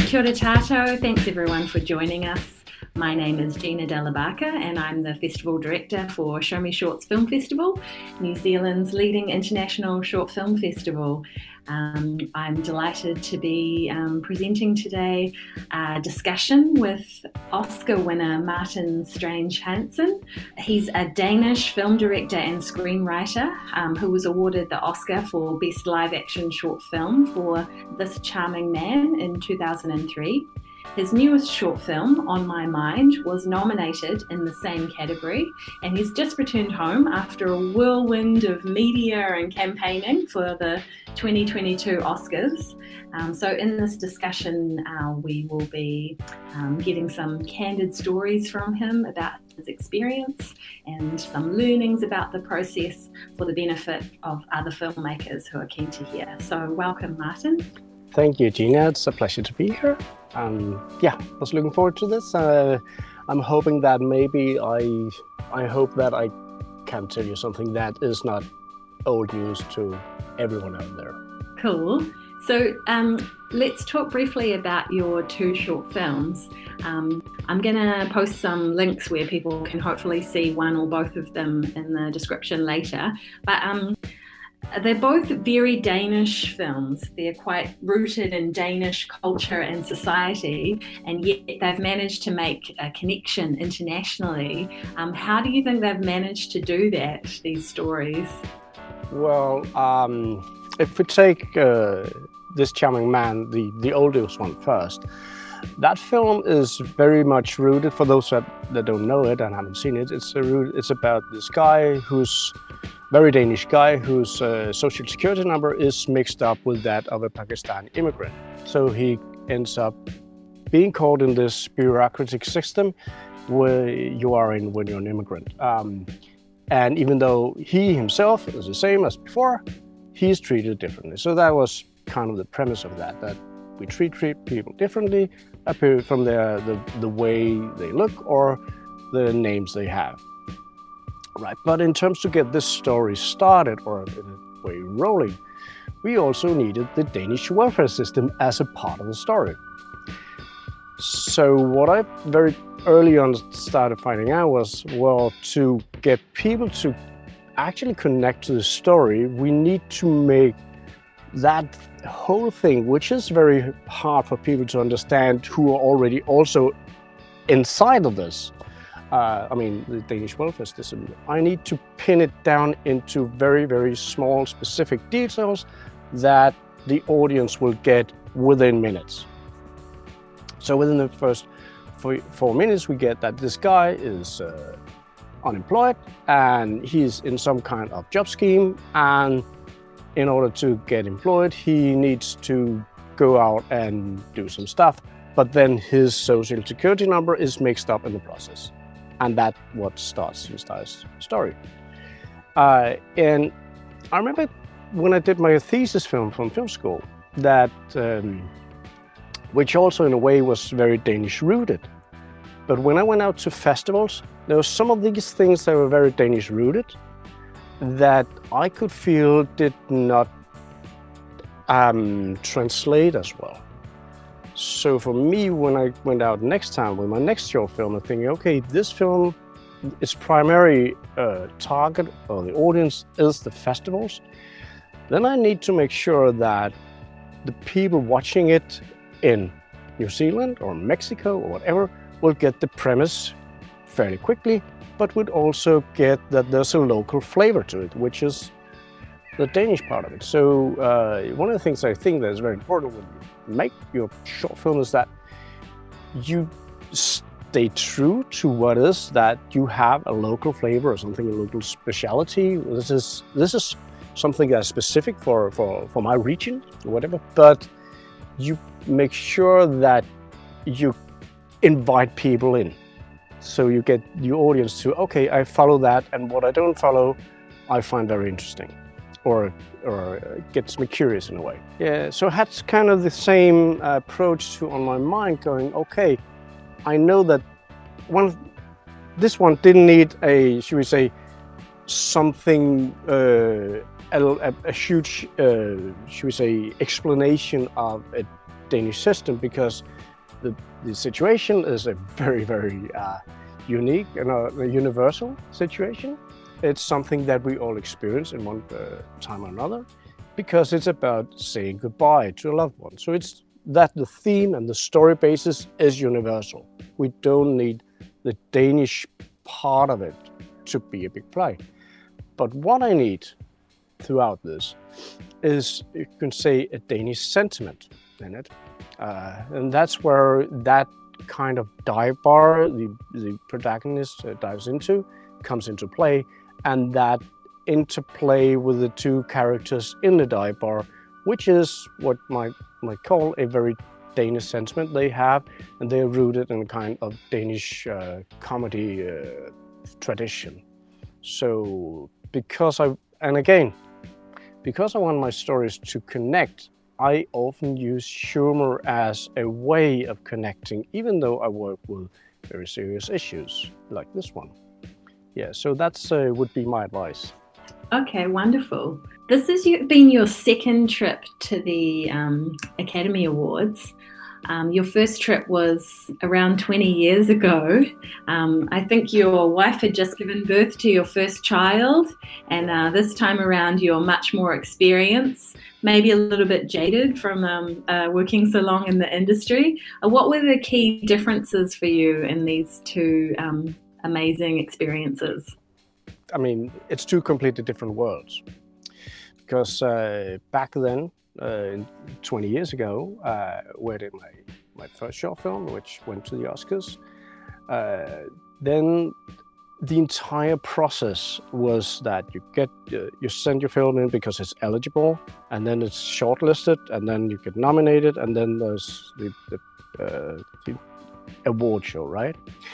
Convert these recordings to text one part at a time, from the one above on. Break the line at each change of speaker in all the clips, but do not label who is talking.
Kia ora tātou. Thanks everyone for joining us. My name is Gina Dellabarca and I'm the Festival Director for Show Me Shorts Film Festival, New Zealand's leading international short film festival. I'm delighted to be presenting today a discussion with Oscar winner Martin Strange-Hansen. He's a Danish film director and screenwriter who was awarded the Oscar for Best Live Action Short Film for This Charming Man in 2003. His newest short film, On My Mind, was nominated in the same category, and he's just returned home after a whirlwind of media and campaigning for the 2022 Oscars. So in this discussion, we will be getting some candid stories from him about his experience and some learnings about the process for the benefit of other filmmakers who are keen to hear. So welcome, Martin.
Thank you, Gina. It's a pleasure to be here. Yeah, I was looking forward to this. I'm hoping that maybe I hope that I can tell you something that is not old news to everyone out there.
Cool. So let's talk briefly about your two short films. I'm going to post some links where people can hopefully see one or both of them in the description later. But they're both very Danish films. They're quite rooted in Danish culture and society, and yet they've managed to make a connection internationally. How do you think they've managed to do that, these stories?
Well, if we take This Charming Man, the oldest one first, that film is very much rooted, for those that don't know it and haven't seen it, it's about this guy who's very Danish guy whose social security number is mixed up with that of a Pakistani immigrant. So he ends up being caught in this bureaucratic system where you are in when you're an immigrant. And even though he himself is the same as before, he's treated differently. So that was kind of the premise of that we treat people differently from the way they look or the names they have. Right, but in terms to get this story started, or in a way rolling, we also needed the Danish welfare system as a part of the story. So what I very early on started finding out was, well, to get people to actually connect to the story, we need to make that whole thing, which is very hard for people to understand who are already also inside of this. I mean, the Danish welfare system, I need to pin it down into very, very small, specific details that the audience will get within minutes. So within the first 4 minutes, we get that this guy is unemployed and he's in some kind of job scheme. And in order to get employed, he needs to go out and do some stuff. But then his social security number is mixed up in the process. And that's what starts his story. And I remember when I did my thesis film from film school, that which also in a way was very Danish rooted. But when I went out to festivals, there were some of these things that were very Danish rooted that I could feel did not translate as well. So for me, when I went out next time with my next short film, I'm thinking, okay, this film, its primary target or the audience is the festivals. Then I need to make sure that the people watching it in New Zealand or Mexico or whatever will get the premise fairly quickly, but would also get that there's a local flavor to it, which is the Danish part of it. So one of the things I think that is very important when you make your short film is that you stay true to what is that you have a local flavor or something, a local speciality. This is something that's specific for my region or whatever, but you make sure that you invite people in. So you get your audience to, okay, I follow that, and what I don't follow, I find very interesting. Or gets me curious in a way. Yeah, so I had kind of the same approach to On My Mind, going, okay, I know that this one didn't need a, should we say, something, a huge, should we say, explanation of a Danish system, because the situation is a very, very unique and a universal situation. It's something that we all experience in one time or another, because it's about saying goodbye to a loved one. So it's that the theme and the story basis is universal. We don't need the Danish part of it to be a big play. But what I need throughout this is, you can say, a Danish sentiment in it. And that's where that kind of dive bar the protagonist dives into, comes into play, and that interplay with the two characters in the dive bar, which is what might call a very Danish sentiment they have, and they're rooted in a kind of Danish comedy tradition. So because I want my stories to connect, I often use humor as a way of connecting, even though I work with very serious issues like this one. Yeah, so that's would be my advice.
Okay, wonderful. This has been your second trip to the Academy Awards. Your first trip was around 20 years ago. I think your wife had just given birth to your first child, and this time around you're much more experienced, maybe a little bit jaded from working so long in the industry. What were the key differences for you in these two amazing experiences?
I mean, it's two completely different worlds, because back then, 20 years ago, where I did my first short film, which went to the Oscars, then the entire process was that you send your film in because it's eligible, and then it's shortlisted, and then you get nominated, and then there's the award show, right?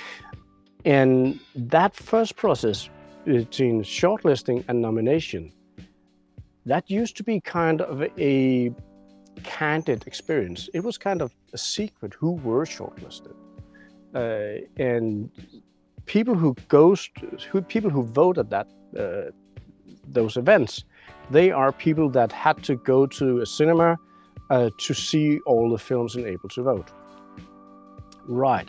And that first process between shortlisting and nomination, that used to be kind of a candid experience. It was kind of a secret who were shortlisted, and people who vote at that those events, they are people that had to go to a cinema to see all the films and able to vote. Right,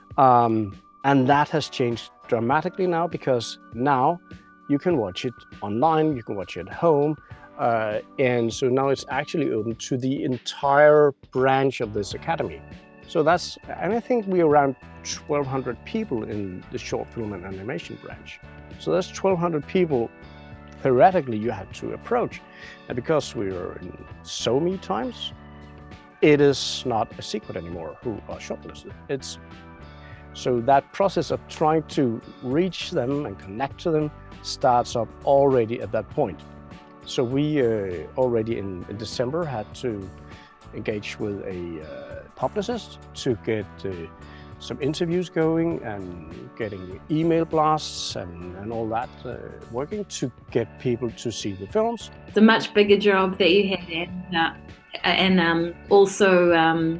and that has changed dramatically now, because now you can watch it online, you can watch it at home, and so now it's actually open to the entire branch of this academy. So and I think we're around 1,200 people in the short film and animation branch. So that's 1,200 people theoretically you have to approach, and because we're in so many times, it is not a secret anymore who are shortlisted. So that process of trying to reach them and connect to them starts up already at that point. So we already in December had to engage with a publicist to get some interviews going, and getting email blasts and all that working to get people to see the films.
It's a much bigger job that you had, and also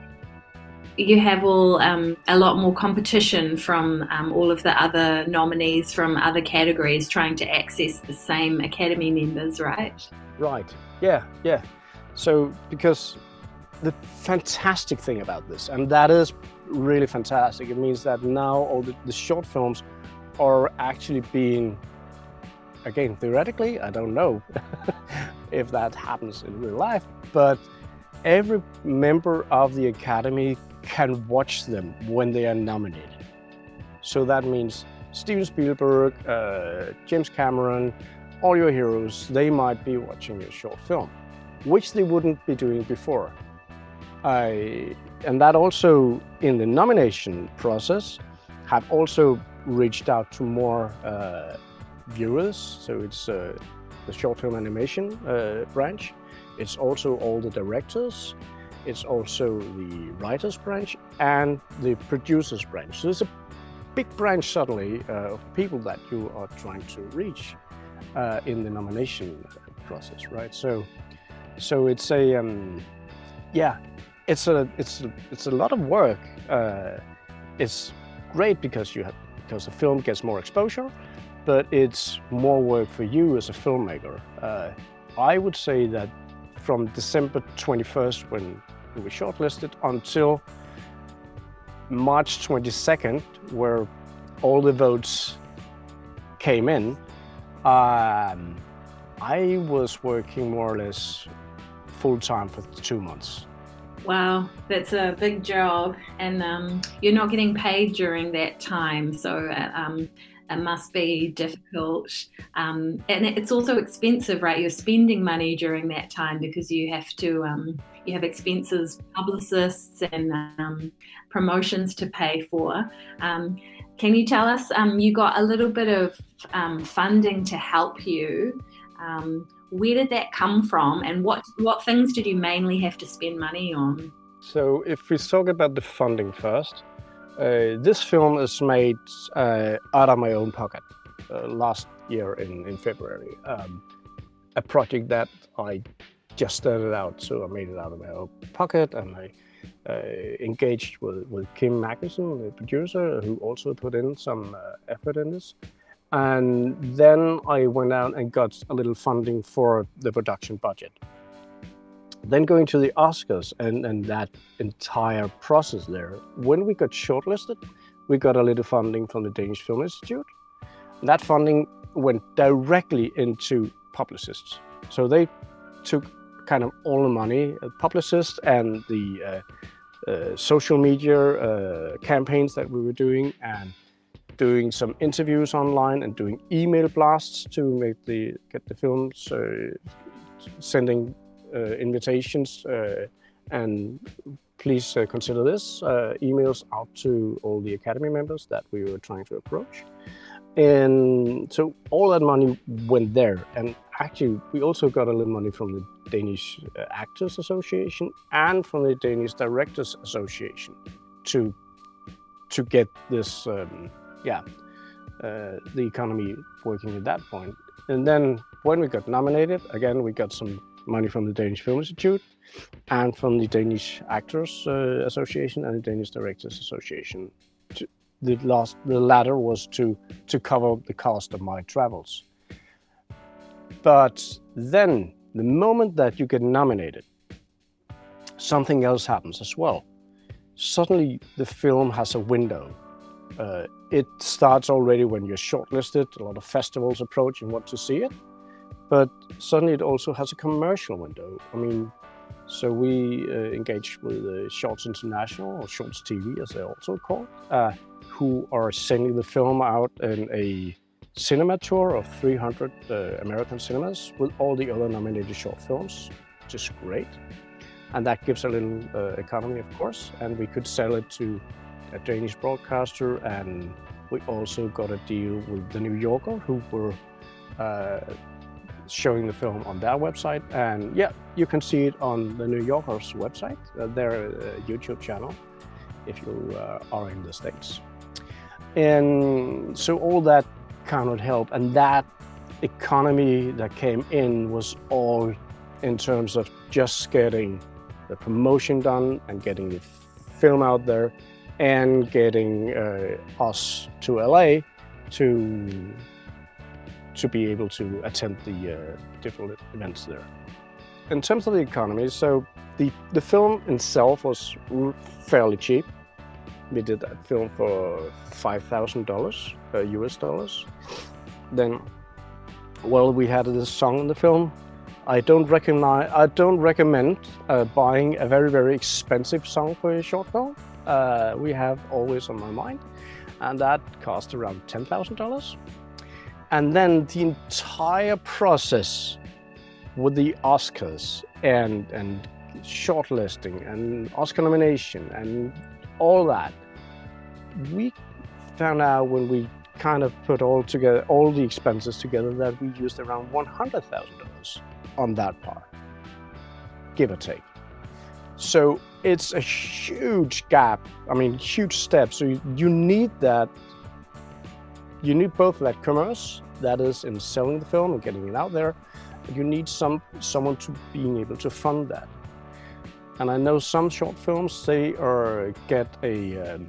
you have a lot more competition from all of the other nominees from other categories trying to access the same Academy members, right?
Right, yeah. So, because the fantastic thing about this, and that is really fantastic, it means that now all the short films are actually being, again, theoretically, I don't know if that happens in real life, but every member of the Academy can watch them when they are nominated. So that means Steven Spielberg, James Cameron, all your heroes, they might be watching your short film, which they wouldn't be doing before. And that also, in the nomination process, have also reached out to more viewers. So it's the short film animation branch. It's also all the directors. It's also the writers branch and the producers branch. So there's a big branch suddenly of people that you are trying to reach in the nomination process, right? So it's it's a lot of work. It's great because the film gets more exposure, but it's more work for you as a filmmaker. I would say that from December 21st, when we were shortlisted until March 22nd, where all the votes came in. I was working more or less full-time for 2 months.
Wow, that's a big job, and you're not getting paid during that time, so it must be difficult. And it's also expensive, right? You're spending money during that time because you have to, you have expenses, publicists and promotions to pay for. Can you tell us, you got a little bit of funding to help you. Where did that come from, and what things did you mainly have to spend money on?
So if we talk about the funding first, this film is made out of my own pocket last year in February. A project that I just started out, so I made it out of my own pocket, and I engaged with Kim Magnuson, the producer, who also put in some effort in this. And then I went out and got a little funding for the production budget. Then going to the Oscars and that entire process there, when we got shortlisted, we got a little funding from the Danish Film Institute. And that funding went directly into publicists. So they took kind of all the money, publicists and the social media campaigns that we were doing, and doing some interviews online and doing email blasts to get the films, sending invitations and please consider this emails out to all the Academy members that we were trying to approach. And so all that money went there, and actually we also got a little money from the Danish Actors Association and from the Danish Directors Association to get this the economy working at that point. And then when we got nominated, again, we got some money from the Danish Film Institute and from the Danish Actors Association and the Danish Directors Association. The latter was to cover the cost of my travels. But then, the moment that you get nominated, something else happens as well. Suddenly, the film has a window. It starts already when you're shortlisted, a lot of festivals approach and want to see it, but suddenly it also has a commercial window. I mean, so we engaged with Shorts International, or Shorts TV as they're also called, who are sending the film out in a cinema tour of 300 American cinemas with all the other nominated short films, which is great. And that gives a little economy, of course, and we could sell it to a Danish broadcaster, and we also got a deal with the New Yorker, who were showing the film on their website. And yeah, you can see it on the New Yorker's website, their YouTube channel, if you are in the States. And so all that kind of helped, and that economy that came in was all in terms of just getting the promotion done and getting the film out there, and getting us to LA to be able to attend the different events there. In terms of the economy, so the film itself was fairly cheap. We did that film for $5,000 US dollars. Then, well, we had this song in the film. I don't recommend buying a very, very expensive song for a short film. We have Always on My Mind, and that cost around $10,000. And then the entire process with the Oscars and shortlisting and Oscar nomination and all that, we found out when we kind of put all the expenses together, that we used around $100,000 on that part, give or take. So it's a huge gap, I mean, huge step. So you need that, you need both that commerce, that is in selling the film and getting it out there, but you need someone to being able to fund that. And I know some short films, they get an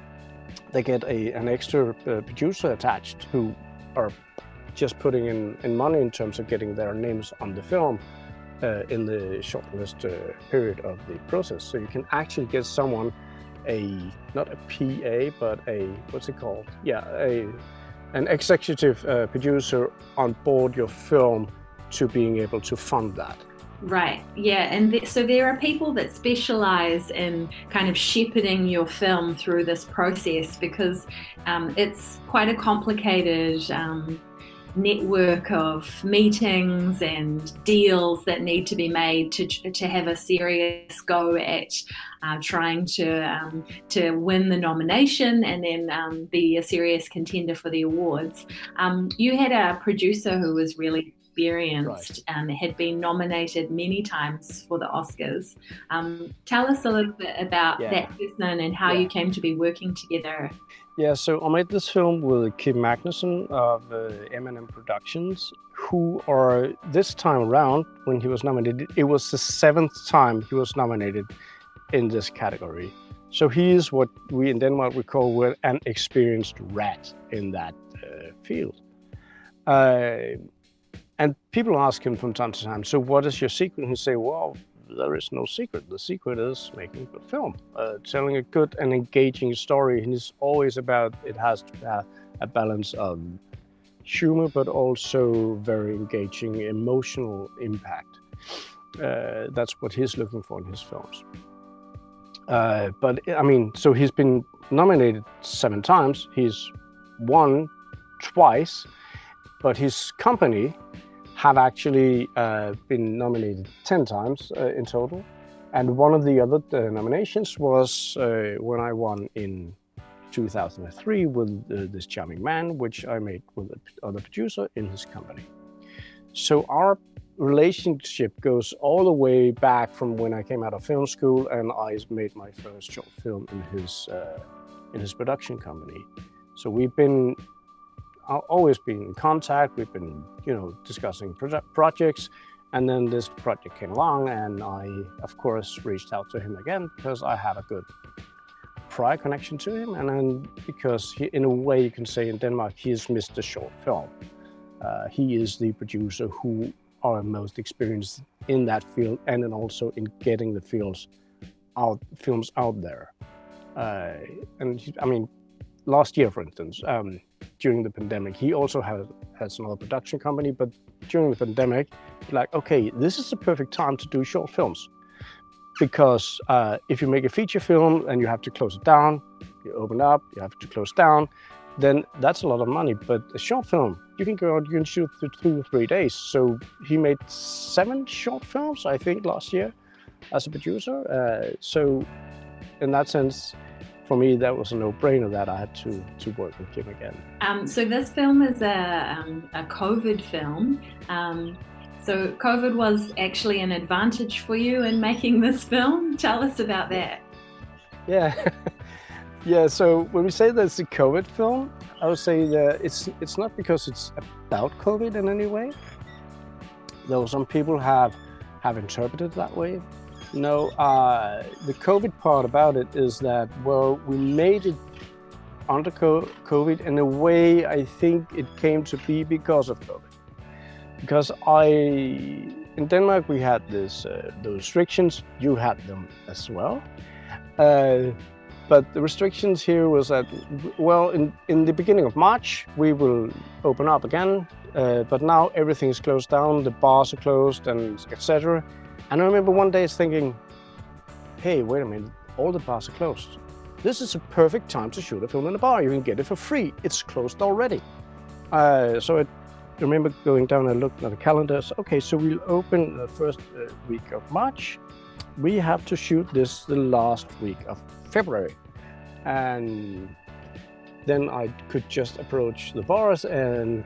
extra producer attached, who are just putting in money in terms of getting their names on the film. in the shortlist period of the process. So you can actually get someone, not a PA, but what's it called? Yeah, an executive producer on board your film to being able to fund that.
Right, yeah, and so there are people that specialize in kind of shepherding your film through this process, because it's quite a complicated network of meetings and deals that need to be made to have a serious go at trying to win the nomination and then be a serious contender for the awards. You had a producer who was really experienced, right, had been nominated many times for the Oscars. Tell us a little bit about that person and how you came to be working together.
Yeah, so I made this film with Kim Magnuson of M&M Productions, who are, this time around, when he was nominated, it was the 7th time he was nominated in this category. So he is what we in Denmark we call an experienced rat in that field. And people ask him from time to time, so what is your secret? And he say, well, there is no secret. The secret is making a good film, telling a good and engaging story. And it's always about, it has to have a balance of humor, but also very engaging emotional impact. That's what he's looking for in his films. But I mean, so he's been nominated 7 times. He's won twice, but his company have actually been nominated 10 times in total. And one of the other nominations was when I won in 2003 with This Charming Man, which I made with another producer in his company. So our relationship goes all the way back from when I came out of film school and I made my first short film in his production company. So we've been always been in contact. We've been, discussing projects, and then this project came along, and I, of course, reached out to him again because I have a good prior connection to him, and then because he, in a way, you can say in Denmark, he is Mr. Short Film. He is the producer who are most experienced in that field, and then also in getting the films out there. Last year, for instance, during the pandemic, he also has another production company, but during the pandemic, like, okay, this is the perfect time to do short films. Because if you make a feature film and you have to close it down, you open up, you have to close down, then that's a lot of money. But a short film, you can go out, you can shoot for 2 or 3 days. So he made 7 short films, I think, last year as a producer. So in that sense, for me, that was a no-brainer that I had to work with him again.
So this film is a COVID film. So COVID was actually an advantage for you in making this film. Tell us about that.
Yeah, yeah. So when we say that it's a COVID film, I would say that it's not because it's about COVID in any way. Though some people have interpreted it that way. No, the COVID part about it is that, well, we made it under COVID in a way. I think it came to be because of COVID. Because in Denmark we had those restrictions. You had them as well. But the restrictions here was that, well, in the beginning of March we will open up again. But now everything's closed down. The bars are closed and etc. And I remember one day thinking, hey, wait a minute, all the bars are closed. This is a perfect time to shoot a film in a bar. You can get it for free. It's closed already. So I remember going down and looking at the calendar. So, okay, so we'll open the first week of March. We have to shoot this the last week of February. And then I could just approach the bars and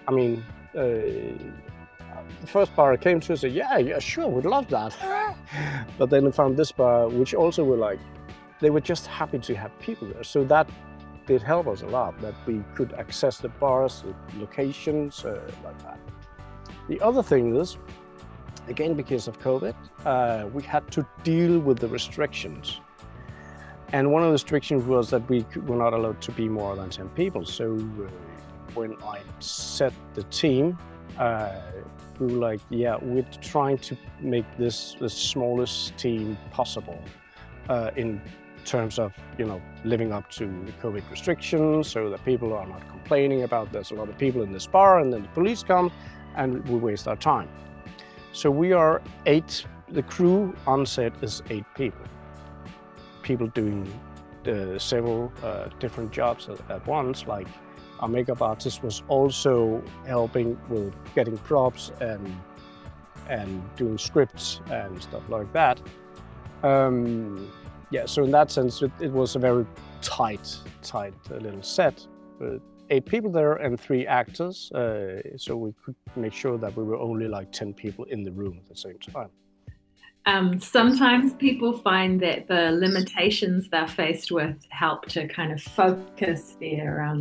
the first bar I came to said, yeah, sure, we'd love that. But then I found this bar, which also were they were just happy to have people there. So that did help us a lot, that we could access the bars, the locations, like that. The other thing is, again, because of COVID, we had to deal with the restrictions. And one of the restrictions was that we were not allowed to be more than 10 people. So when I set the team, we were like, yeah, we're trying to make this the smallest team possible in terms of, you know, living up to the COVID restrictions, so that people are not complaining about there's a lot of people in this bar and then the police come and we waste our time. So we are 8, the crew on set is 8 people. People doing several different jobs at once, like our makeup artist was also helping with getting props and doing scripts and stuff like that. Yeah, so in that sense, it was a very tight little set. 8 people there and 3 actors, so we could make sure that we were only like 10 people in the room at the same time.
Sometimes people find that the limitations they're faced with help to kind of focus their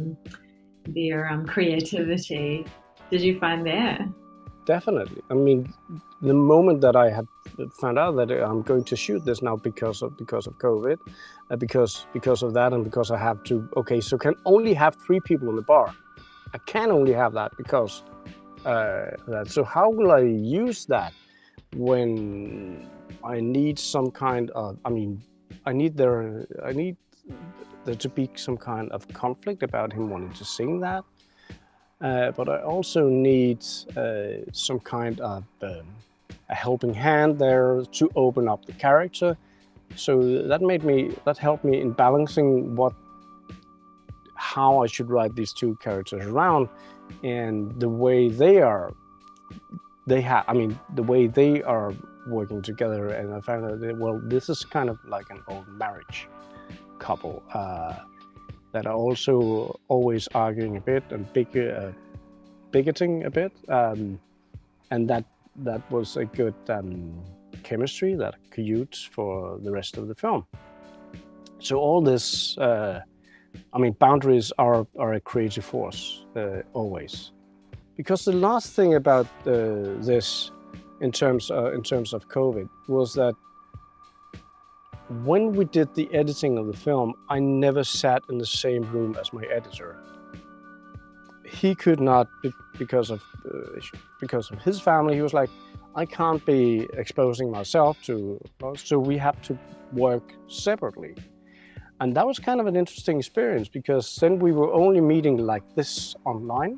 creativity. Did you find that?
Definitely. I mean, the moment that I had found out that I'm going to shoot this now because of COVID, because of that, and because I have to, okay, so can only have 3 people in the bar. I can only have that because that. So how will I use that when I need some kind of, I mean, I need there to be some kind of conflict about him wanting to sing that. But I also need some kind of a helping hand there to open up the character. So that helped me in balancing how I should write these 2 characters around, and the way the way they are working together. And I found that, well, this is kind of like an old marriage couple that are also always arguing a bit and bigoting a bit, and that was a good chemistry that I could use for the rest of the film. So all this, I mean, boundaries are a creative force always, because the last thing about this in terms of COVID was that when we did the editing of the film, I never sat in the same room as my editor. He could not, because of his family. He was like, I can't be exposing myself to, so we have to work separately. And that was kind of an interesting experience, because then we were only meeting like this online,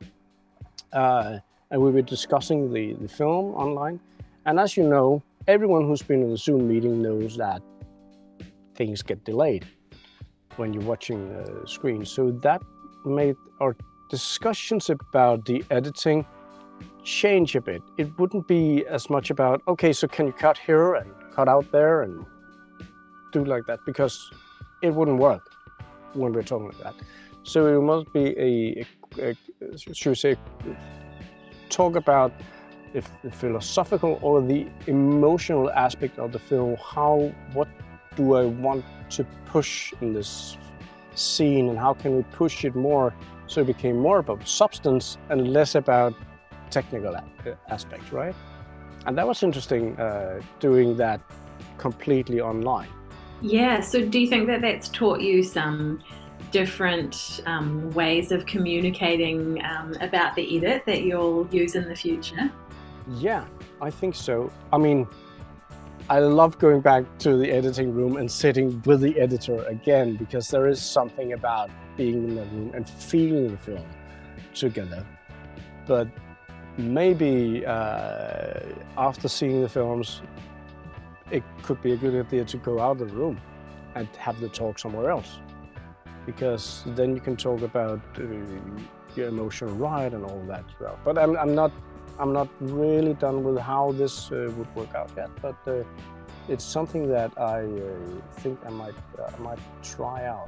and we were discussing the film online. And as you know, everyone who's been in a Zoom meeting knows that things get delayed when you're watching the screen. So that made our discussions about the editing change a bit. It wouldn't be as much about, okay, so can you cut here and cut out there and do like that, because it wouldn't work when we're talking like that. So it must be should we say, talk about the philosophical or the emotional aspect of the film. What do I want to push in this scene, and how can we push it more so it became more about substance and less about technical aspects, right? And that was interesting, doing that completely online.
Yeah, so do you think that that's taught you some different ways of communicating about the edit that you'll use in the future?
Yeah, I think so. I mean, I love going back to the editing room and sitting with the editor again, because there is something about being in the room and feeling the film together. But maybe after seeing the films, it could be a good idea to go out of the room and have the talk somewhere else, because then you can talk about your emotional ride and all that as well. But I'm not really done with how this would work out yet, but it's something that I think I might try out.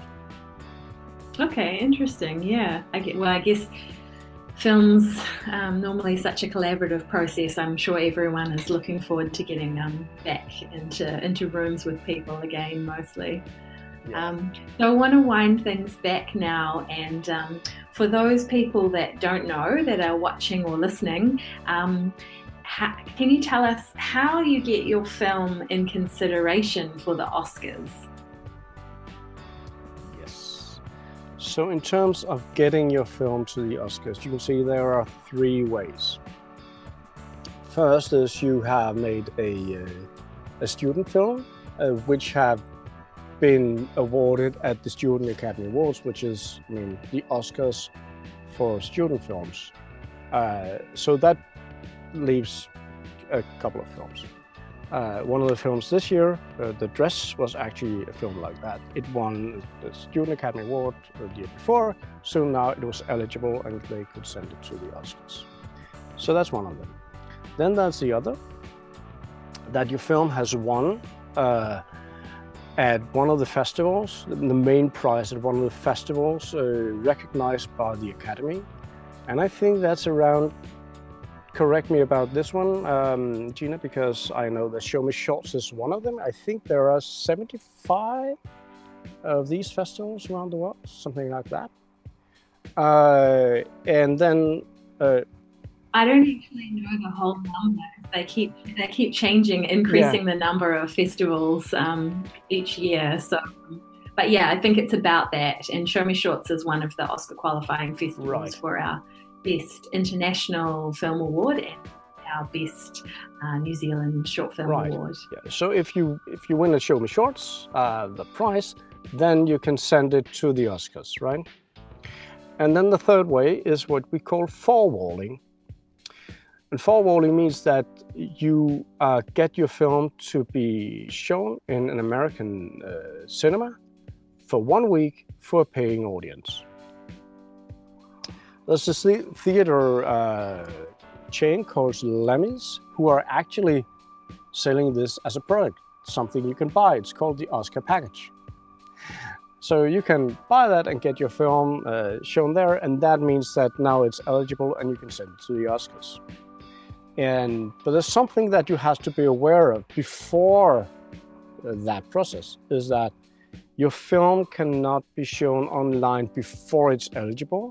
Okay, interesting. Yeah, I guess film's normally such a collaborative process. I'm sure everyone is looking forward to getting back into rooms with people again, mostly. Yeah. So I want to wind things back now, and for those people that don't know, that are watching or listening, can you tell us how you get your film in consideration for the Oscars?
Yes. So in terms of getting your film to the Oscars, you can see there are 3 ways. First is you have made a student film, which have been awarded at the Student Academy Awards, which is, I mean, the Oscars for student films. So that leaves a couple of films. One of the films this year, The Dress, was actually a film like that. It won the Student Academy Award the year before, so now it was eligible and they could send it to the Oscars. So that's one of them. Then there's the other, that your film has won at one of the festivals, the main prize at one of the festivals recognized by the Academy. And I think that's around, correct me about this one, Gina, because I know that Show Me Shorts is one of them. I think there are 75 of these festivals around the world, something like that. And then
I don't actually know the whole number. They keep changing, increasing the number of festivals each year. So, but yeah, I think it's about that. And Show Me Shorts is one of the Oscar qualifying festivals for our Best International Film Award and our Best New Zealand Short Film Award.
Yeah. So if you win a Show Me Shorts, the prize, then you can send it to the Oscars, right? And then the third way is what we call forwalling. And forwalling means that you get your film to be shown in an American cinema for 1 week for a paying audience. There's this theater chain called Lemmy's who are actually selling this as a product, something you can buy. It's called the Oscar package. So you can buy that and get your film shown there, and that means that now it's eligible and you can send it to the Oscars. But there's something that you have to be aware of before that process, is that your film cannot be shown online before it's eligible.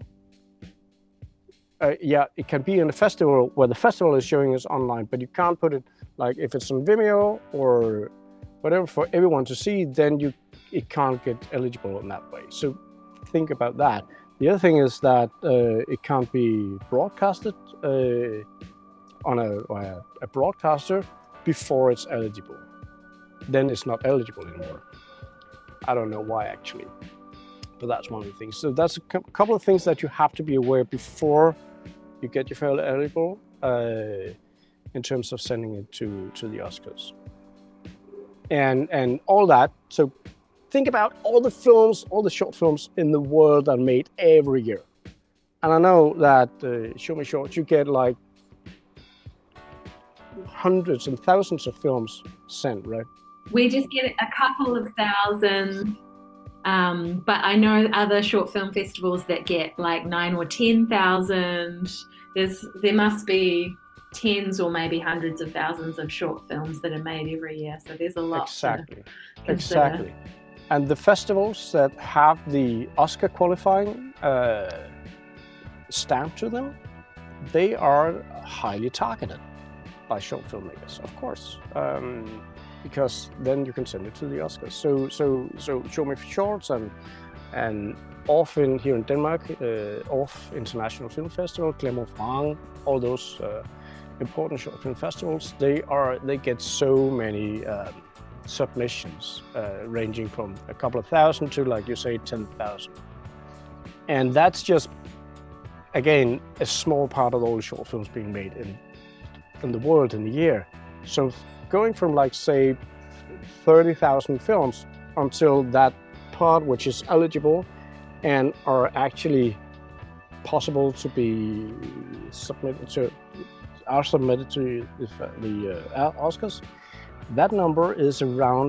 Yeah, it can be in a festival where the festival is showing us online, but you can't put it, like if it's on Vimeo or whatever for everyone to see, then it can't get eligible in that way. So think about that. The other thing is that it can't be broadcasted on a broadcaster before it's eligible. Then it's not eligible anymore. I don't know why actually, but that's one of the things. So that's a couple of things that you have to be aware before you get your film eligible in terms of sending it to the Oscars. And all that, so think about all the films, all the short films in the world are made every year. And I know that Show Me Shorts, you get like hundreds and thousands of films sent, right?
We just get a couple of thousand, but I know other short film festivals that get like 9,000 or 10,000. There must be tens or maybe hundreds of thousands of short films that are made every year. So there's a lot. Exactly.
And the festivals that have the Oscar qualifying stamp to them, they are highly targeted by short filmmakers, of course, because then you can send it to the Oscars. So Show Me Shorts and often here in Denmark, OFF International Film Festival, Clermont-Ferrand, all those important short film festivals, they get so many submissions, ranging from a couple of thousand to, like you say, 10,000. And that's just, again, a small part of all the short films being made in the world in a year. So going from, like, say, 30,000 films until that part which is eligible and are actually possible to be submitted to the Oscars, that number is around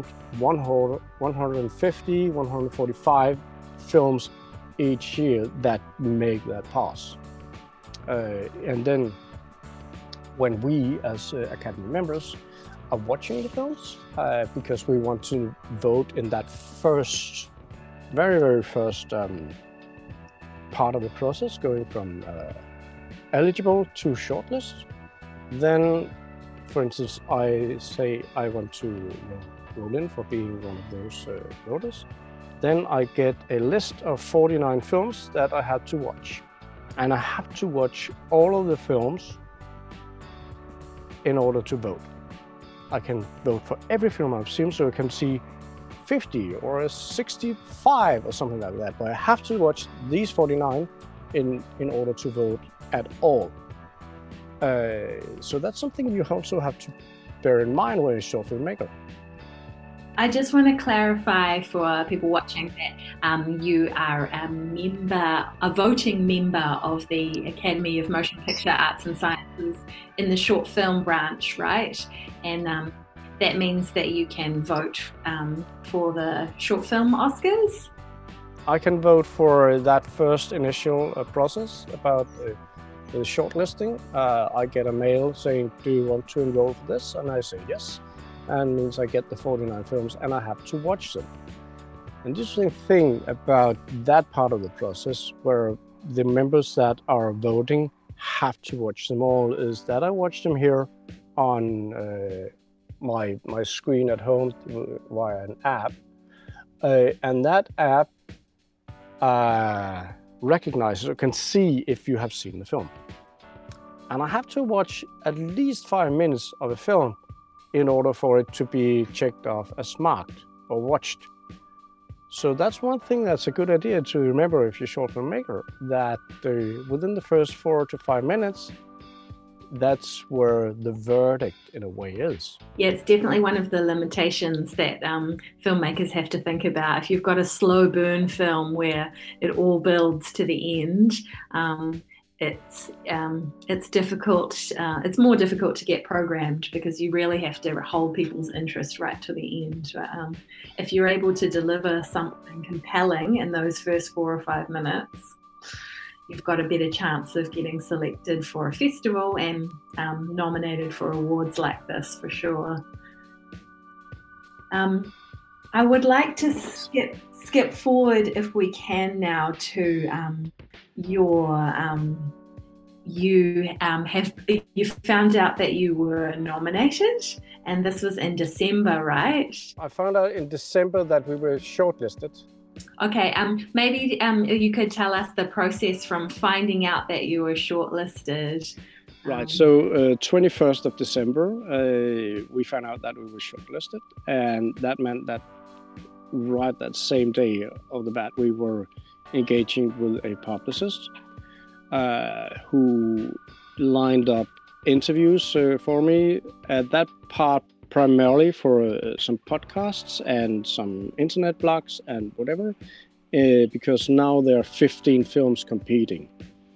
150, 145 films each year that make that pass. And then when we as Academy members are watching the films, because we want to vote in that first, very first part of the process, going from eligible to shortlist, then, for instance, I say I want to roll in for being one of those voters, then I get a list of 49 films that I have to watch. And I have to watch all of the films in order to vote. I can vote for every film I've seen, so I can see 50 or 65 or something like that, but I have to watch these 49 in order to vote at all. So that's something you also have to bear in mind when you're a short filmmaker.
I just want to clarify for people watching that you are a voting member of the Academy of Motion Picture Arts and Sciences in the short film branch, right? And that means that you can vote for the short film Oscars?
I can vote for that first initial process about the shortlisting. I get a mail saying, do you want to enroll for this? And I say yes. And means I get the 49 films and I have to watch them. An interesting thing about that part of the process, where the members that are voting have to watch them all, is that I watch them here on my screen at home via an app. And that app recognizes or can see if you have seen the film. And I have to watch at least 5 minutes of a film in order for it to be checked off as marked or watched. So that's one thing that's a good idea to remember if you're a short filmmaker, that within the first 4 to 5 minutes, that's where the verdict in a way is.
Yeah, it's definitely one of the limitations that filmmakers have to think about. If you've got a slow burn film where it all builds to the end, it's difficult. It's more difficult to get programmed because you really have to hold people's interest right to the end. But, if you're able to deliver something compelling in those first 4 or 5 minutes, you've got a better chance of getting selected for a festival and nominated for awards like this, for sure. I would like to skip forward, if we can, now to you found out that you were nominated, and this was in December, right?
I found out in December that we were shortlisted.
Okay, maybe you could tell us the process from finding out that you were shortlisted.
Right, so 21st of December, we found out that we were shortlisted, and that meant that right that same day of the bat, we were engaging with a publicist who lined up interviews for me. At that part, primarily for some podcasts and some internet blogs and whatever, because now there are 15 films competing.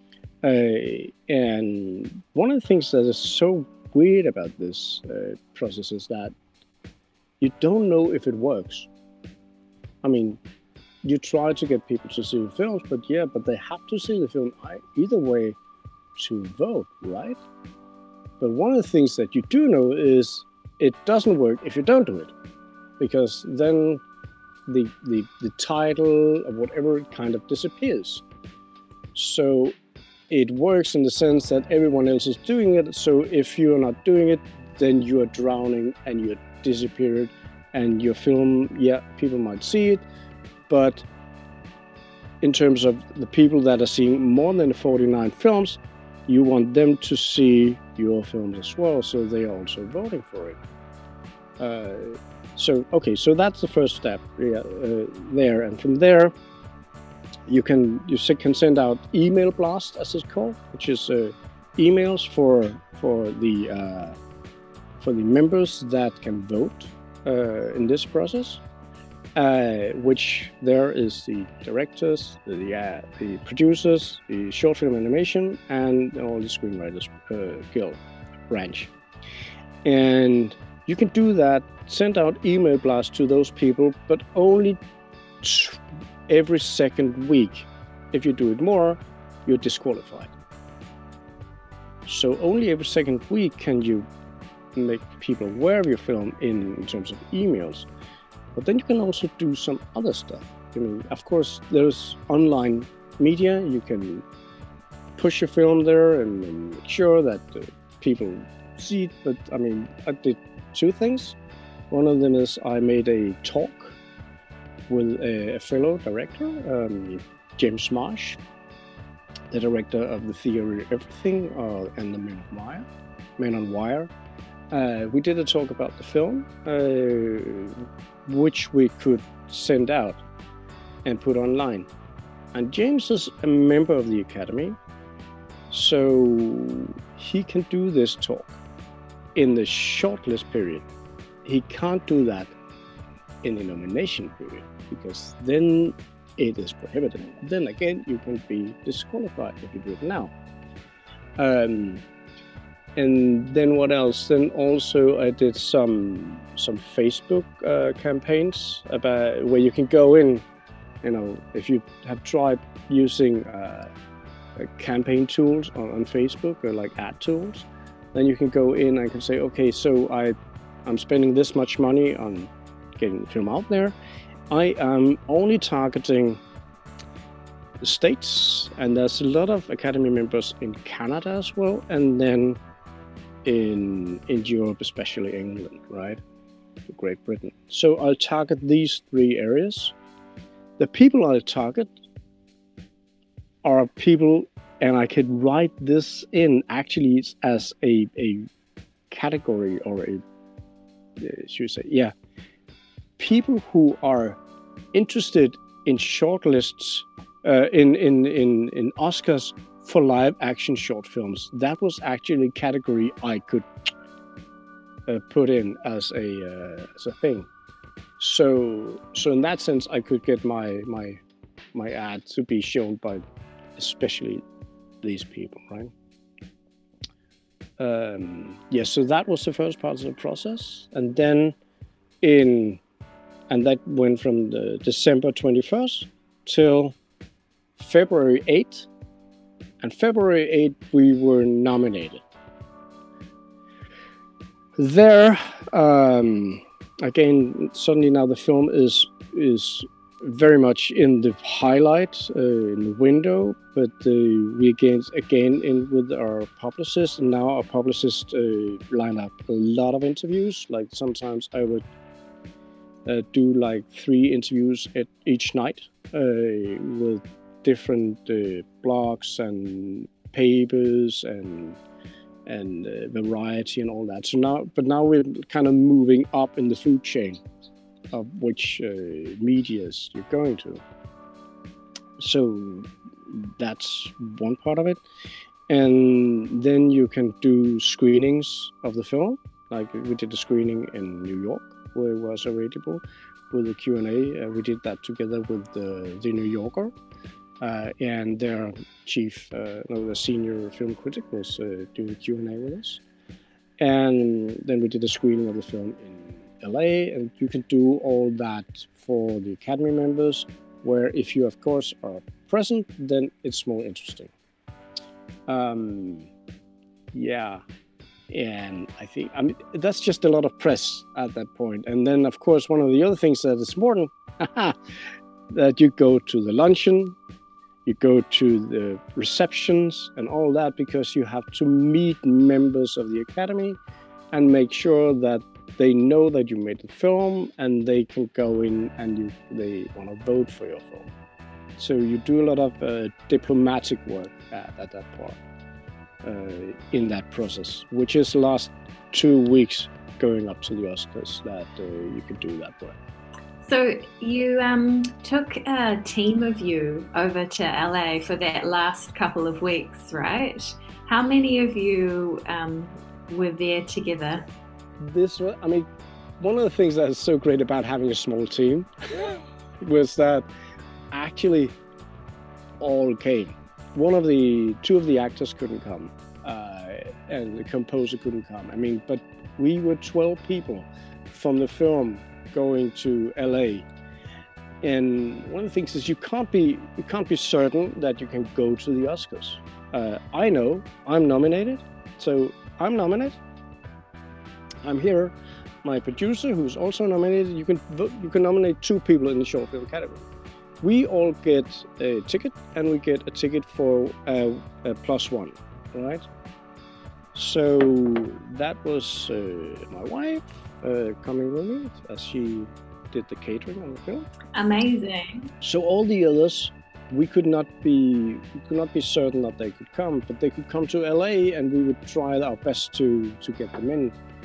And one of the things that is so weird about this process is that you don't know if it works. I mean, you try to get people to see the films, but they have to see the film either way to vote, right? But one of the things that you do know is it doesn't work if you don't do it, because then the title or whatever kind of disappears. So it works in the sense that everyone else is doing it. So if you're not doing it, then you are drowning and you're disappeared, and your film, people might see it, but in terms of the people that are seeing more than 49 films, you want them to see your films as well, so they are also voting for it. So that's the first step there, and from there you can send out email blast, as it's called, which is emails for the members that can vote in this process. Which there is the directors, the producers, the short film animation, and all the screenwriters guild branch. And you can do that, send out email blasts to those people, but only every second week. If you do it more, you're disqualified. So only every second week can you make people aware of your film in terms of emails. But then you can also do some other stuff. I mean, of course, there's online media. You can push your film there and make sure that people see it. But I mean, I did 2 things. One of them is I made a talk with a fellow director, James Marsh, the director of The Theory of Everything and The Men on Wire. We did a talk about the film, which we could send out and put online. And James is a member of the Academy, so he can do this talk in the shortlist period. He can't do that in the nomination period, because then it is prohibited. Then again, you can be disqualified if you do it now. And then what else? Then also I did some Facebook campaigns about where you can go in. You know, if you have tried using campaign tools on Facebook or like ad tools, then you can go in and can say, okay, so I'm spending this much money on getting the film out there. I am only targeting the States, and there's a lot of Academy members in Canada as well, and then in Europe, especially England, right? Great Britain. So I'll target these 3 areas. The people I target are people, and I could write this in actually as a category, or should say, yeah, people who are interested in shortlists in Oscars for live action short films. That was actually a category I could put in as a thing. So in that sense, I could get my ad to be shown by especially these people, right? Yeah, so that was the first part of the process, and then that went from the December 21st till February 8th. And February 8th, we were nominated. There, again, suddenly now the film is very much in the highlight, in the window, but we again in with our publicist, and now our publicist line up a lot of interviews. Like sometimes I would do like 3 interviews at each night with different blogs and papers and variety and all that. So now we're kind of moving up in the food chain of which medias you're going to. So that's one part of it. And then you can do screenings of the film. Like we did a screening in New York where it was available with the Q&A. We did that together with the New Yorker. And their the senior film critic was doing Q&A with us. And then we did a screening of the film in LA, and you can do all that for the Academy members, where if you, of course, are present, then it's more interesting. Yeah, and I think, that's just a lot of press at that point. And then, of course, one of the other things that is important, that you go to the luncheon, you go to the receptions and all that, because you have to meet members of the Academy and make sure that they know that you made the film and they can go in and they want to vote for your film. So you do a lot of diplomatic work at that part in that process, which is the last 2 weeks going up to the Oscars that you can do that work.
So you took a team of you over to LA for that last couple of weeks, right? How many of you were there together?
One of the things that is so great about having a small team was that actually all came. Two of the actors couldn't come, and the composer couldn't come. But we were 12 people from the film going to LA, and one of the things is you can't be certain that you can go to the Oscars. I know I'm nominated, so I'm nominated. I'm here. My producer, who's also nominated, you can nominate 2 people in the short film category. We all get a ticket, and we get a ticket for a +1, right? So that was my wife coming with me, as she did the catering on the film.
Amazing.
So all the others, we could not be certain that they could come, but they could come to LA, and we would try our best to get them in.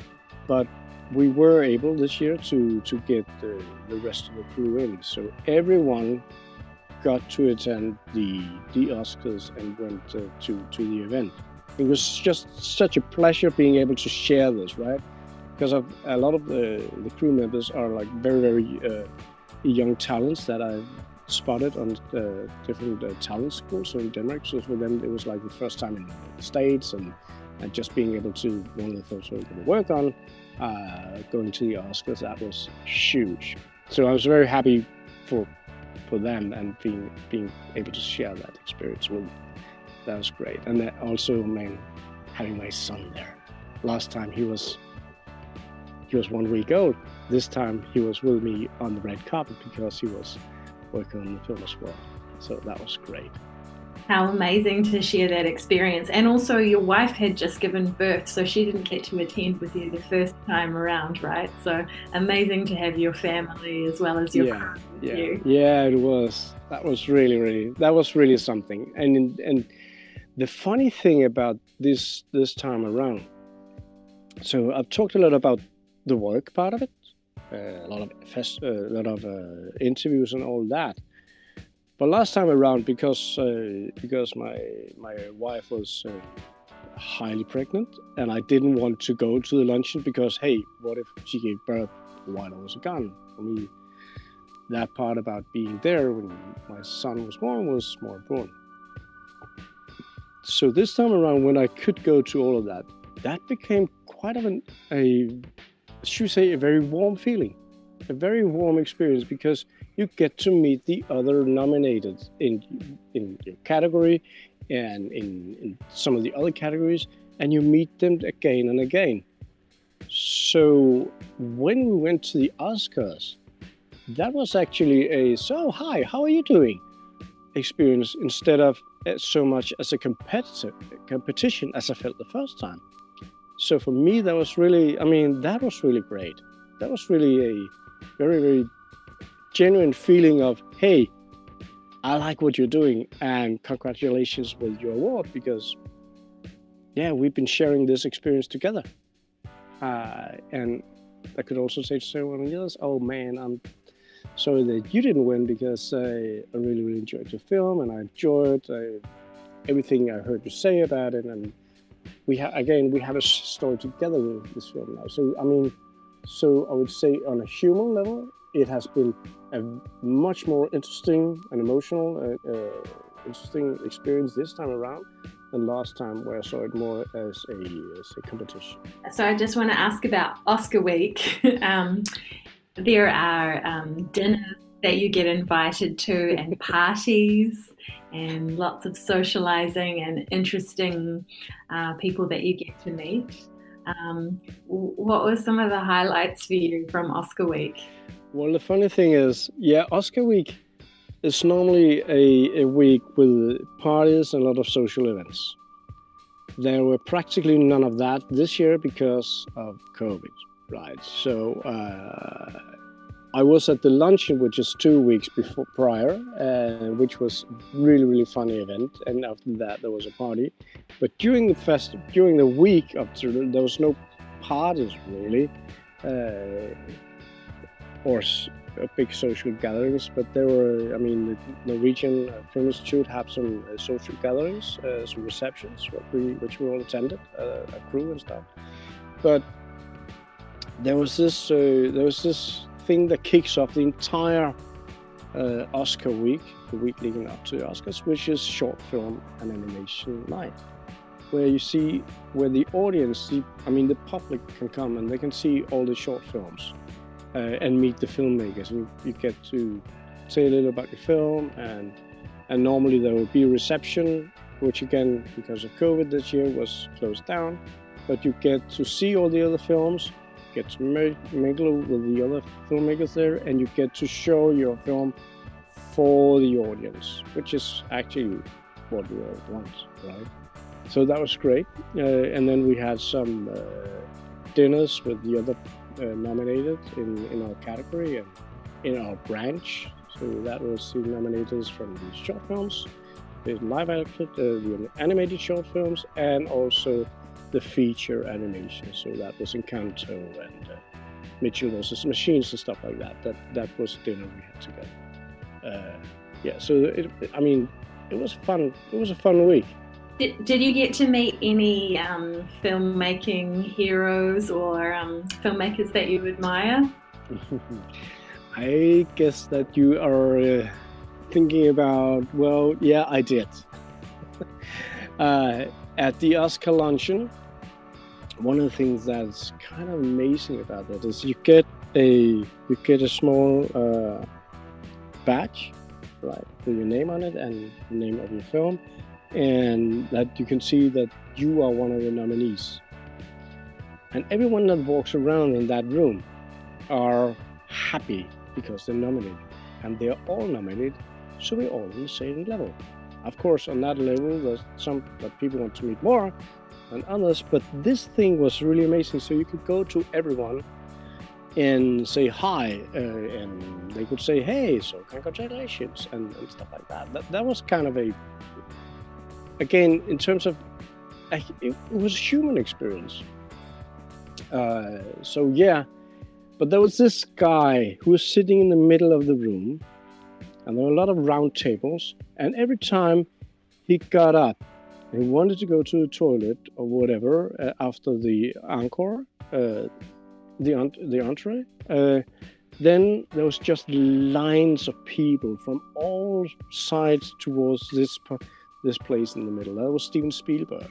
but we were able this year to get the rest of the crew in. So everyone got to attend the Oscars and went to the event. It was just such a pleasure being able to share this, right? Because a lot of the crew members are like very, very young talents that I've spotted on different talent schools in Denmark. So for them, it was like the first time in the States, and just being able to, one of the first ones to work on, going to the Oscars, that was huge. So I was very happy for them and being able to share that experience with them. That was great. And that also, man, having my son there. Last time he was 1 week old. This time he was with me on the red carpet because he was working on the film as well. So that was great.
How amazing to share that experience. And also your wife had just given birth, so she didn't get to attend with you the first time around, right? So amazing to have your family as well as your crew with you.
Yeah, it was. That was really something. And the funny thing about this time around, so I've talked a lot about the work part of it, a lot of interviews and all that. But last time around, because my wife was highly pregnant, and I didn't want to go to the luncheon because, hey, what if she gave birth while I was gone? For me, that part about being there when my son was born was more important. So this time around, when I could go to all of that, that became quite of a very warm feeling, a very warm experience, because you get to meet the other nominated in your category and in some of the other categories, and you meet them again and again. So when we went to the Oscars, that was actually so hi, how are you doing experience, instead of so much as a competition as I felt the first time. So for me, that was really, that was really great. That was really a very, very genuine feeling of, hey, I like what you're doing, and congratulations with your award, because we've been sharing this experience together. And I could also say to someone else, oh man, I'm sorry that you didn't win, because I really, really enjoyed your film, and I enjoyed everything I heard you say about it. And we have a story together with this film now. So I would say on a human level, it has been a much more interesting and emotional, interesting experience this time around than last time, where I saw it more as a competition.
So I just want to ask about Oscar week. There are dinners that you get invited to, and parties, and lots of socializing and interesting people that you get to meet. What were some of the highlights for you from Oscar week?
Well, the funny thing is, Oscar week is normally a week with parties and a lot of social events. There were practically none of that this year because of COVID, right? So I was at the luncheon, which is 2 weeks prior, which was really, really funny event. And after that, there was a party. But during the week after, there was no parties really, or big social gatherings. But there were, the Norwegian Film Institute have some social gatherings, some receptions, which we all attended, a crew and stuff. But there was this thing that kicks off the entire Oscar week, the week leading up to the Oscars, which is short film and animation night, where the audience, the public can come and they can see all the short films and meet the filmmakers, and you get to say a little about your film, and normally there will be a reception, which again, because of COVID this year, was closed down, but you get to see all the other films, get to mingle with the other filmmakers there, and you get to show your film for the audience, which is actually what we all want, right? So that was great. And then we had some dinners with the other nominated in our category and in our branch. So that was the nominators from the short films, the live action, the animated short films, and also the feature animation. So that was Encanto and Mitchell vs. Machines and stuff like that. That was dinner we had together. Yeah, so it was fun. It was a fun week.
Did you get to meet any filmmaking heroes or filmmakers that you admire?
I guess that you are thinking about, well, yeah, I did. At the Oscar luncheon, one of the things that's kind of amazing about that is you get a small badge, right, with your name on it and the name of your film, and that you can see that you are one of the nominees. And everyone that walks around in that room are happy because they're nominated, and they're all nominated, so we're all on the same level. Of course, on that level, there's some that people want to meet more than others, but this thing was really amazing. So you could go to everyone and say hi, and they could say, hey, so congratulations, and stuff like that. That was kind of again, in terms of, it was a human experience. So yeah, but there was this guy who was sitting in the middle of the room, and there were a lot of round tables, and every time he got up and he wanted to go to the toilet or whatever after the encore, the entree, then there was just lines of people from all sides towards this place in the middle. That was Steven Spielberg.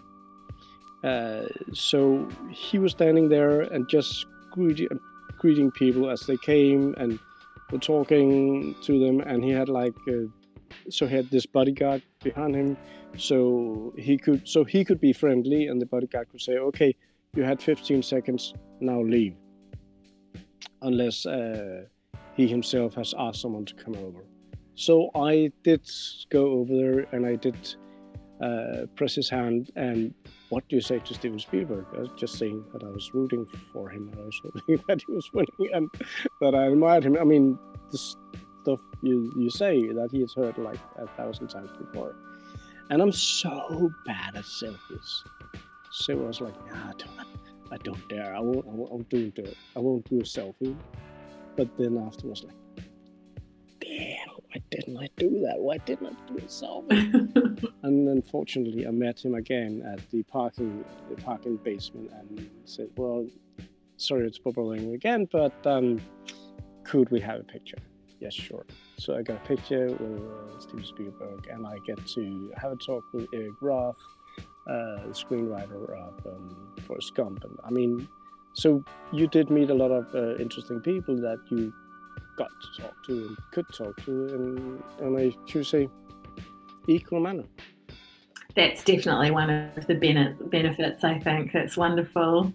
So he was standing there and just greeting people as they came and were talking to them, and he had so he had this bodyguard behind him, so he could be friendly, and the bodyguard could say, okay, you had 15 seconds, now leave, unless he himself has asked someone to come over. So I did go over there, and I did press his hand, and what do you say to Steven Spielberg? I was just saying that I was rooting for him, and I was hoping that he was winning, and that I admired him. I mean, the stuff you say that he has heard like 1,000 times before. And I'm so bad at selfies. So I was like, nah, I don't dare. I won't do a selfie. But then afterwards, like, damn, why didn't I do that? Why didn't I do a selfie? And unfortunately, I met him again at the parking basement and said, well, sorry it's bothering you again, but could we have a picture? Yes, sure. So I got a picture with Steven Spielberg, and I get to have a talk with Eric Roth, the screenwriter of Forrest Gump. And I mean, so you did meet a lot of interesting people that you got to talk to and could talk to in a, should say, equal manner.
That's definitely one of the benefits, I think. That's wonderful.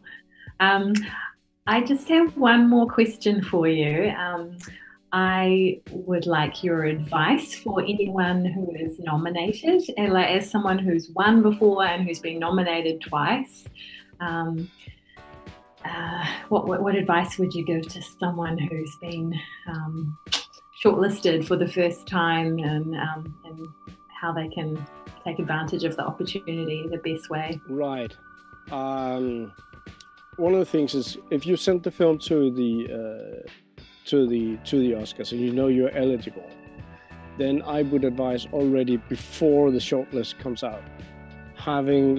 I just have one more question for you. I would like your advice for anyone who is nominated, and as someone who's won before and who's been nominated twice. What advice would you give to someone who's been shortlisted for the first time, and how they can take advantage of the opportunity the best way?
Right. One of the things is, if you send the film to the Oscars and you know you're eligible, then I would advise already before the shortlist comes out, having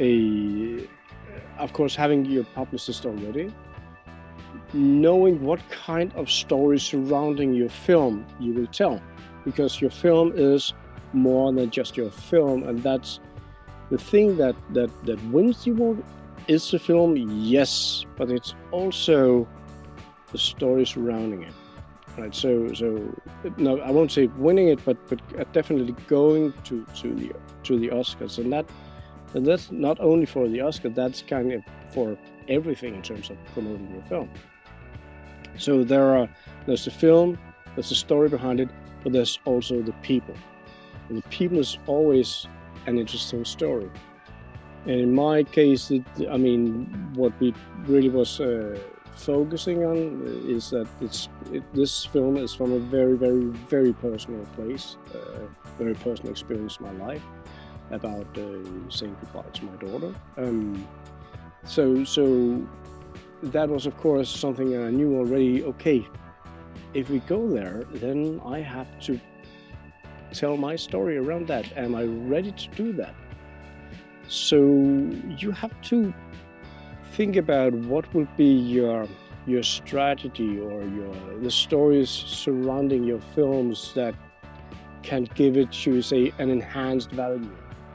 of course, having your publicist already, knowing what kind of story surrounding your film you will tell, because your film is more than just your film, and that's the thing that wins the award. Is the film, yes, but it's also the story surrounding it, right? So no, I won't say winning it, but definitely going to the Oscars, and that's not only for the Oscar, that's kind of for everything in terms of promoting your film. So there's the film, there's the story behind it, but there's also the people, and the people is always an interesting story. And in my case, what we really was focusing on is that this film is from a very, very, very personal place, very personal experience in my life, about saying goodbye to my daughter. So that was, of course, something I knew already. Okay, if we go there, then I have to tell my story around that. Am I ready to do that? So you have to think about what will be your strategy or the stories surrounding your films that can give it, should we say, an enhanced value.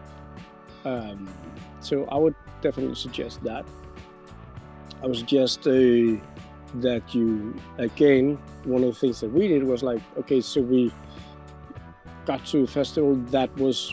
So I would definitely suggest that. I would suggest that you, again, one of the things that we did was like, okay, so we got to a festival that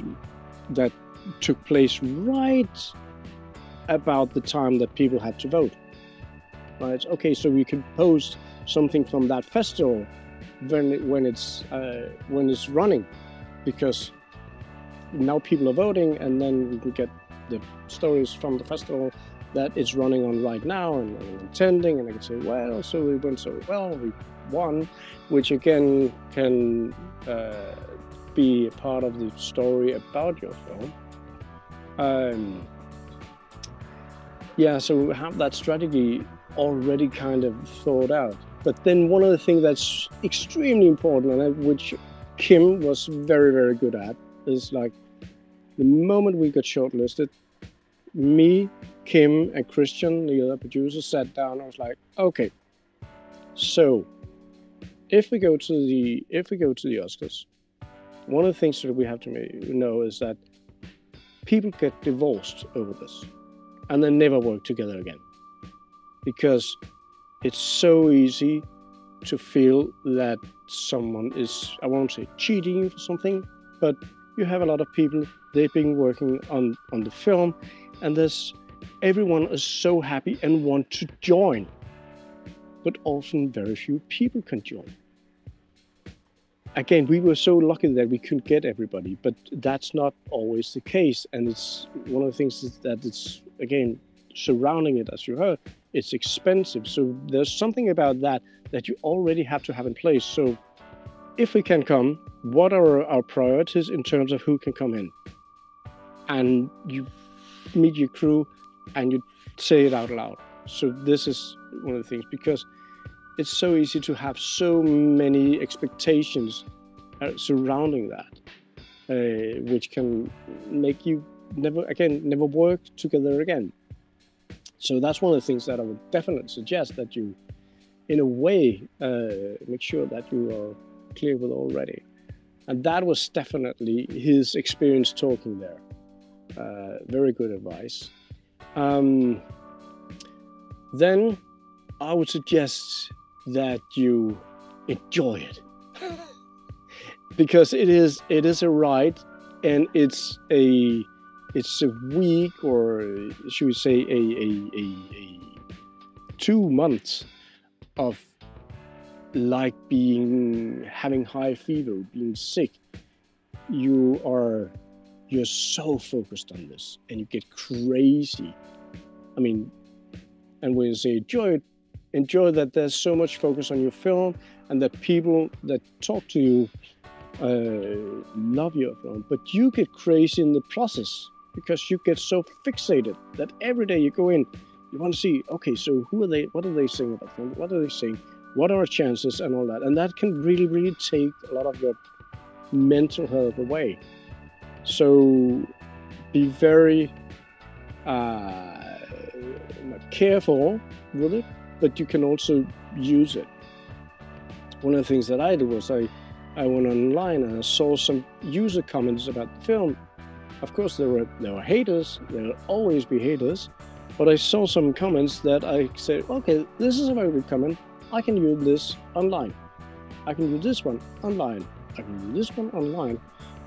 took place right about the time that people had to vote. Right? Okay, so we could post something from that festival when it's running, because now people are voting, and then we can get the stories from the festival that it's running on right now and attending, and I can say, well, so we went so well, we won, which again can be a part of the story about your film. Yeah, so have that strategy already kind of thought out. But then one of the things that's extremely important, and which Kim was very, very good at, is like the moment we got shortlisted, me, Kim, and Christian, the other producer, sat down. I was like, okay, so if we go to the Oscars, one of the things that we have to know is that people get divorced over this, and they never work together again, because it's so easy to feel that someone is, I won't say cheating for something, but you have a lot of people, they've been working on the film, and everyone is so happy and want to join, but often very few people can join. Again, we were so lucky that we couldn't get everybody, but that's not always the case. And it's one of the things is that it's, again, surrounding it, as you heard, it's expensive. So there's something about that you already have to have in place. So if we can come, what are our priorities in terms of who can come in? And you meet your crew and you say it out loud. So this is one of the things, because it's so easy to have so many expectations surrounding that, which can make you never work together again. So that's one of the things that I would definitely suggest that you, in a way, make sure that you are clear with already. And that was definitely his experience talking there. Very good advice. Then I would suggest that you enjoy it, because it is a ride, and it's a week, or should we say a 2 months of like having high fever, being sick. You're so focused on this, and you get crazy. I mean, and when you say enjoy that there's so much focus on your film, and that people that talk to you love your film, but you get crazy in the process, because you get so fixated that every day you go in, you want to see, okay, so who are they, what are they saying about film, what are they saying, what are our chances, and all that. And that can really, really take a lot of your mental health away. So be very careful with it, but you can also use it. One of the things that I did was I went online and I saw some user comments about the film. Of course, there were haters. There will always be haters. But I saw some comments that I said, okay, this is a very good comment. I can use this online. I can use this one online. I can use this one online.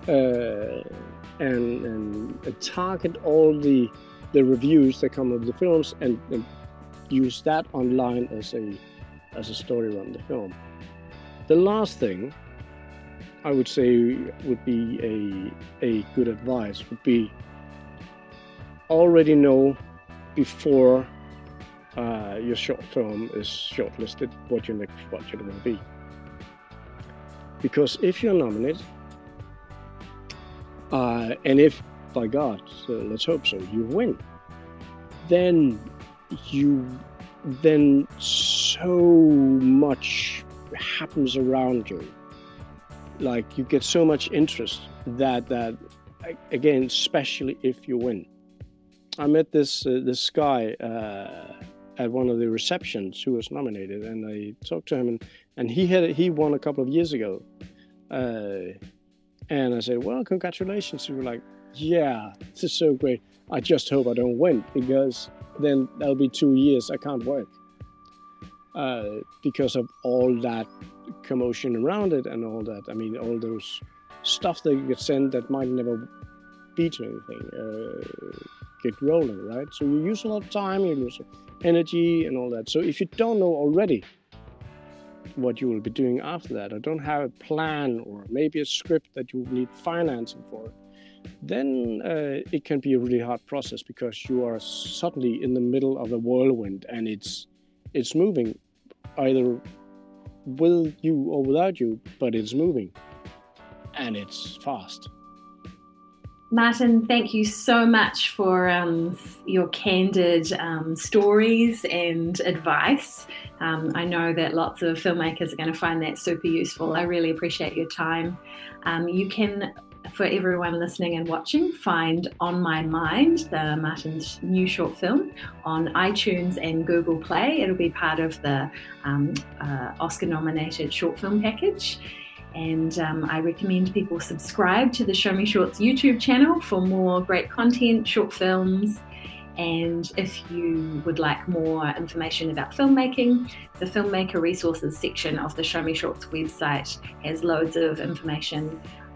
And target all the reviews that come of the films, and use that online as a story around the film. The last thing I would say would be a good advice would be already know before your short film is shortlisted what your next project will be. Because if you're nominated, and if, by God, so let's hope so, you win, then then so much happens around you. Like you get so much interest that again, especially if you win. I met this guy at one of the receptions who was nominated, and I talked to him, and he won a couple of years ago, and I said, well, congratulations. He was like, yeah, this is so great. I just hope I don't win, because then that'll be 2 years I can't work, because of all that commotion around it and all that. I mean, all those stuff that you get sent that might never be to anything, get rolling, right? So you use a lot of time, you lose energy and all that. So if you don't know already what you will be doing after that, or don't have a plan, or maybe a script that you need financing for, then it can be a really hard process, because you are suddenly in the middle of a whirlwind, and it's moving either with you or without you, but it's moving, and it's fast.
Martin, thank you so much for your candid stories and advice. I know that lots of filmmakers are going to find that super useful. I really appreciate your time. You can, for everyone listening and watching, find On My Mind, Martin's new short film, on iTunes and Google Play. It'll be part of the Oscar-nominated short film package. And I recommend people subscribe to the Show Me Shorts YouTube channel for more great content, short films. And if you would like more information about filmmaking, the Filmmaker Resources section of the Show Me Shorts website has loads of information.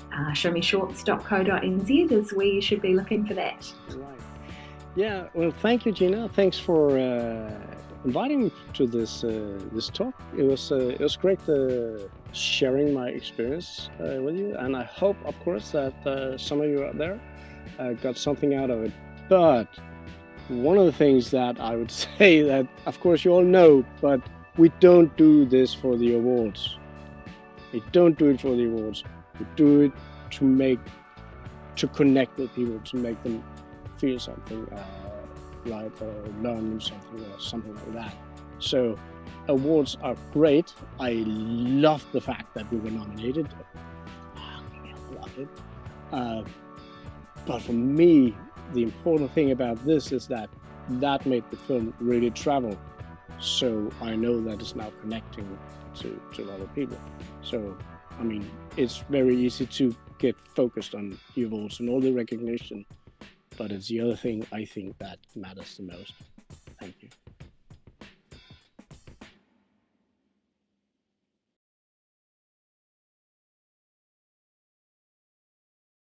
showmeshorts.co.nz is where you should be looking for that.
Right. Yeah, well, thank you, Gina. Thanks for inviting me to this talk. It was great sharing my experience with you, and I hope, of course, that some of you out there got something out of it. But one of the things that I would say that, of course, you all know, but we don't do this for the awards. We don't do it for the awards. We do it to connect with people, to make them feel something, like learn something or something like that. So awards are great. I love the fact that we were nominated. I love it. But for me, the important thing about this is that made the film really travel. So I know that it's now connecting to other people. So, I mean, it's very easy to get focused on the awards and all the recognition, but it's the other thing I think that matters the most. Thank you.